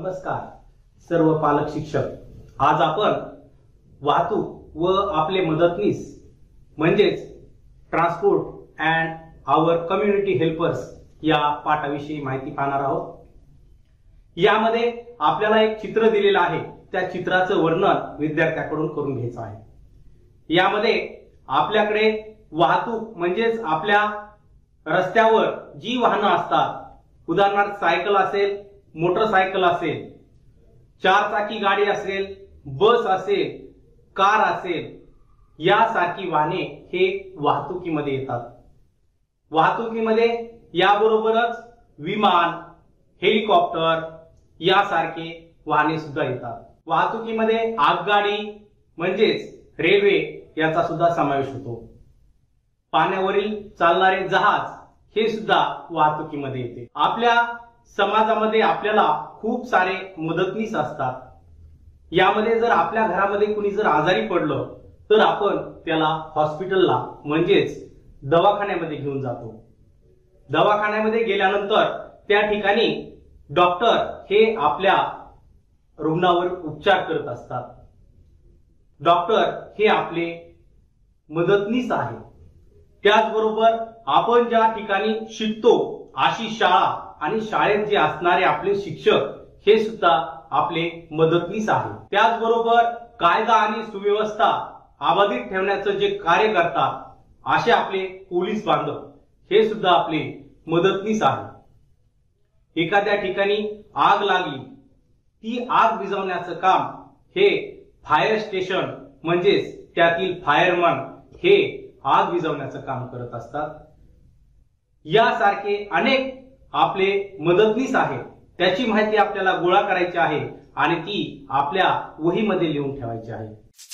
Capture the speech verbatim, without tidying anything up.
नमस्कार सर्व पालक शिक्षक। आज आपण वाहतूक व आपले मदतनीस म्हणजेच transport and our community helpers या पाठाविषयी माहिती पाहणार आहोत। यामध्ये आपल्याला एक चित्र दिलेलं आहे, त्या चित्राचं वर्णन विद्यार्थ्यांकडून करून घ्यायचं आहे। यामध्ये आपल्याकडे वाहतूक म्हणजेच आपल्या रस्त्यावर जी वाहनं असतात, उदाहरणार्थ सायकल असेल, मोटरसायकल असेल, चार चाकी गाडी असेल, बस असेल, कार असेल, यासारखी वाहने हे वाहतुकीमध्ये येतात। वाहतुकीमध्ये याबरोबरच विमान, हेलिकॉप्टर यासारखे वाहने सुद्धा येतात। वाहतुकीमध्ये आगगाडी म्हणजेच रेल्वे याचा सुद्धा समावेश होतो। पाण्यावरील चालणारे जहाज हे सुद्धा वाहतुकीमध्ये येते। आपल्या समाजामध्ये आपल्याला खूप सारे मदतनीस असतात। यामध्ये जर आपल्या घरामध्ये कुणी जर आजारी पडलं तर आपण त्याला हॉस्पिटलला म्हणजेच दवाखान्यामध्ये घेऊन जातो। दवाखान्यामध्ये गेल्यानंतर त्या ठिकाणी डॉक्टर हे आपल्या रुग्णावर उपचार करत असतात। डॉक्टर हे आपले मदतनीस आहे। त्याचबरोबर आपण ज्या ठिकाणी शिकतो अशी शाळा आणि शाळेत जे असणारे आपले शिक्षक हे सुद्धा आपले मदतनीस आहे। त्याचबरोबर कायदा आणि सुव्यवस्था अबाधित ठेवण्याचं जे कार्य करतात असे आपले पोलीस बांधव हे सुद्धा आपले मदतनीस आहे। एखाद्या ठिकाणी आग लागली, ती आग विझवण्याचं काम हे फायर स्टेशन म्हणजेच त्यातील फायरमन हे आग विझवण्याचं काम करत असतात। यासारखे अनेक आपले मदतनीस आहेत। त्याची माहिती आपल्याला गोळा करायची आहे आणि ती आपल्या वहीमध्ये लिहून ठेवायची आहे।